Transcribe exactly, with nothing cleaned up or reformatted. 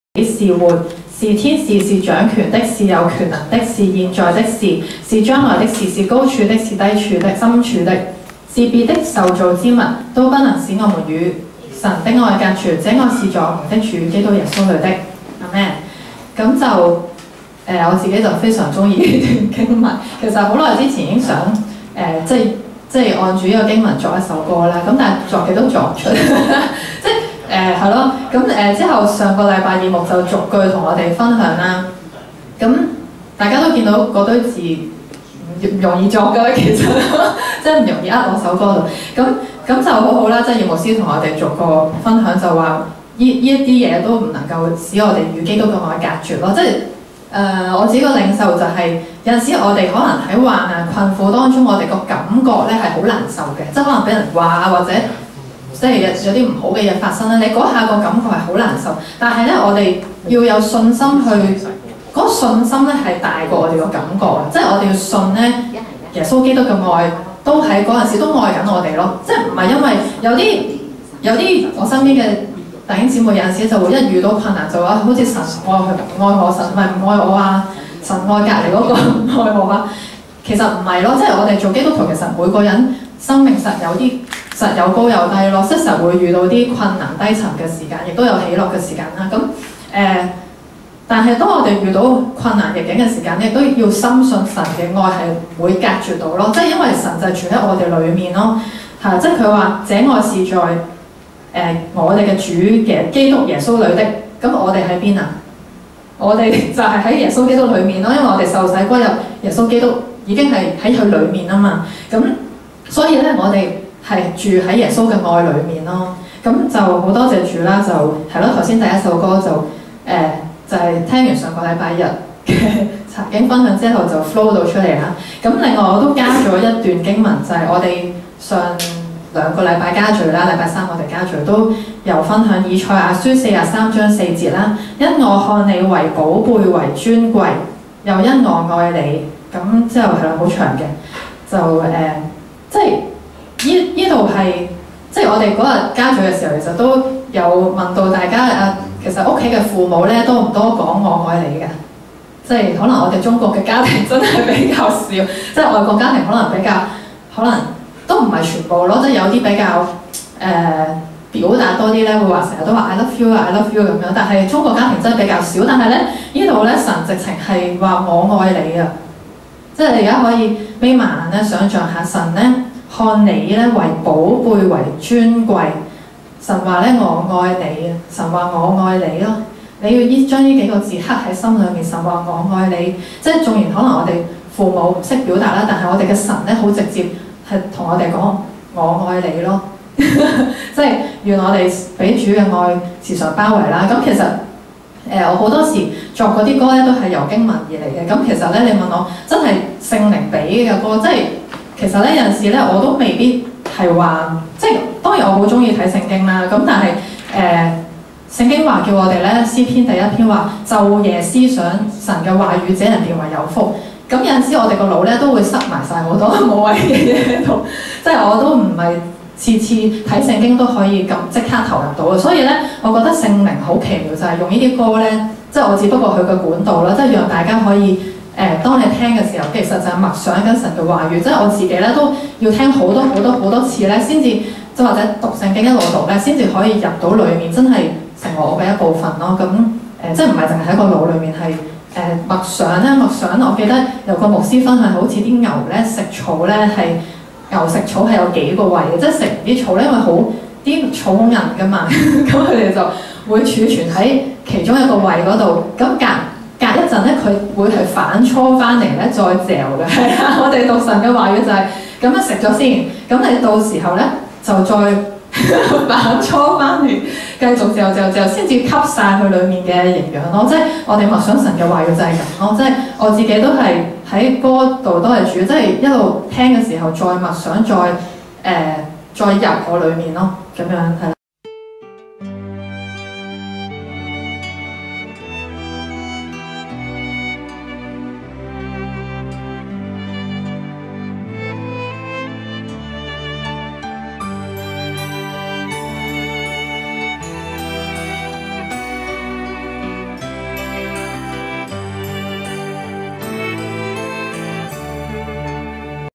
是活，是天使，是掌權的，是有權能的，是現在的事，是將來的事，是高處的，是低處的，深處的，是別的受造之物，都不能使我們與神的愛隔絕。這愛是在我們的主基督耶穌裏的。阿們。咁就誒、呃，我自己就非常中意呢段經文。其實好耐之前已經想誒、呃，即係即係按住呢個經文作一首歌啦。咁但係作嘅都作唔出，即係。誒係咯，咁誒、呃、之後上個禮拜二牧就逐句同我哋分享啦。咁大家都見到嗰堆字唔容易作㗎，其實即係唔容易呃落首歌度。咁咁就好好啦，即係葉牧師同我哋逐個分享就話，呢呢一啲嘢都唔能夠使我哋與基督嘅愛隔絕咯。即係誒、呃、我自己個領受就係、是、有陣時我哋可能喺患難困苦當中，我哋個感覺咧係好難受嘅，即係可能俾人話啊或者。即係有有啲唔好嘅嘢發生咧，你嗰下個感覺係好難受，但係咧我哋要有信心去，嗰、那個、信心咧係大過我哋個感覺啊！即係我哋要信咧，耶穌基督嘅愛都喺嗰陣時都愛緊我哋咯。即係唔係因為有啲有啲我身邊嘅弟兄姊妹有陣時就會一遇到困難就話好似神愛佢唔愛我，神唔係唔愛我啊，神愛隔離嗰個唔愛我啊。其實唔係咯，即係我哋做基督徒，其實每個人生命實有啲。實有高有低咯，即係實會遇到啲困難低沉嘅時間，亦都有喜樂嘅時間啦。咁誒、呃，但係當我哋遇到困難逆境嘅時間，亦都要深信神嘅愛係會隔絕到咯。即係因為神就住喺我哋裡面咯，係即係佢話這愛是在誒、呃、我哋嘅主嘅基督耶穌裏的。咁我哋喺邊啊？我哋就係喺耶穌基督裡面咯，因為我哋受洗歸入耶穌基督，已經係喺佢裡面啊嘛。咁所以咧，我哋係住喺耶穌嘅愛裏面咯，咁就好多謝主啦，就係咯。頭先第一首歌就誒、呃、就係、是、聽完上個禮拜日嘅查經分享之後就 flow 到出嚟啦。咁另外我都加咗一段經文，就係、是、我哋上兩個禮拜家聚啦，禮拜三我哋家聚都有分享以賽亞書四十三章四節啦。因我看你為寶貝為尊貴，又因我愛你，咁之後係啦好長嘅，就誒、呃、即係。呢呢度係即係我哋嗰日家聚嘅時候，其實都有問到大家啊，其實屋企嘅父母咧多唔多講我愛你嘅？即係可能我哋中國嘅家庭真係比較少，即係外國家庭可能比較可能都唔係全部咯，即係有啲比較誒、呃、表達多啲咧，會話成日都話 I love you 啊 I love you 咁樣，但係中國家庭真係比較少。但係咧呢度咧神直情係話我愛你啊！即係你而家可以眯埋眼咧，想像下神咧。看你咧為寶貝為尊貴，神話咧我愛你啊！神話我愛你咯，你要依將呢幾個字刻喺心裏面。神話我愛你，即係縱然可能我哋父母唔識表達啦，但係我哋嘅神咧好直接係同我哋講我愛你咯，即係願我哋俾主嘅愛時常包圍啦。咁其實誒、呃、我好多時作嗰啲歌咧都係由經文而嚟嘅。咁其實咧你問我真係聖靈俾嘅歌，即係。其實咧有陣時咧我都未必係話，即係當然我好中意睇聖經啦。咁但係誒、呃、聖經話叫我哋咧詩篇第一篇話晝夜思想神嘅話語，這人便為有福。咁有陣時我哋個腦咧都會塞埋晒好多無謂嘅嘢喺度，即係我都唔係次次睇聖經都可以咁即刻投入到嘅。所以咧我覺得聖靈好奇妙，就係、是、用呢啲歌咧，即係我只不過佢嘅管道啦，即係讓大家可以。誒、呃，當你聽嘅時候，其實就係默想緊神嘅話語，即係我自己咧都要聽好多好多好多次咧，先至即係或者讀聖經一路讀咧，先至可以入到裡面，真係成為我嘅一部分咯。咁誒、呃，即係唔係淨係喺個腦裡面係誒、呃、默想咧？默想，我記得有個牧師分享，好似啲牛咧食草咧係牛食草係有幾個胃嘅，即係食啲草咧，因為好啲草好韌㗎嘛，咁佢哋就會儲存喺其中一個胃嗰度，咁隔。隔一陣咧，佢會係反芻翻嚟咧，再嚼嘅。係啊，我哋讀神嘅話語就係咁樣食咗先，咁你到時候咧就再反芻翻嚟，繼續嚼嚼嚼，先至吸晒佢裡面嘅營養咯。即係我哋默想神嘅話語就係咁咯。即係我自己都係喺歌度都係主，即係一路聽嘅時候再默想，再誒、呃、再入我裡面咯，咁樣係。